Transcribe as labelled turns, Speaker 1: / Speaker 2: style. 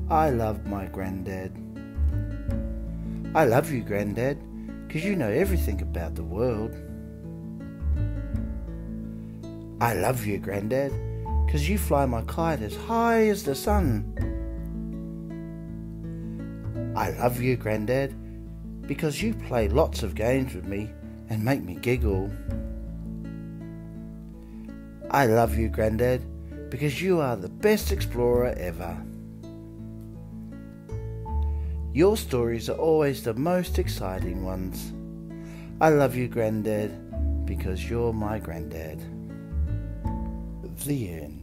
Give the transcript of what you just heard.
Speaker 1: I love my Grandad. I love you, Grandad, 'cause you know everything about the world. I love you, Grandad, 'cause you fly my kite as high as the sun. I love you, Grandad, because you play lots of games with me and make me giggle. I love you, Grandad, because you are the best explorer ever. Your stories are always the most exciting ones. I love you, Grandad, because you're my Grandad. The end.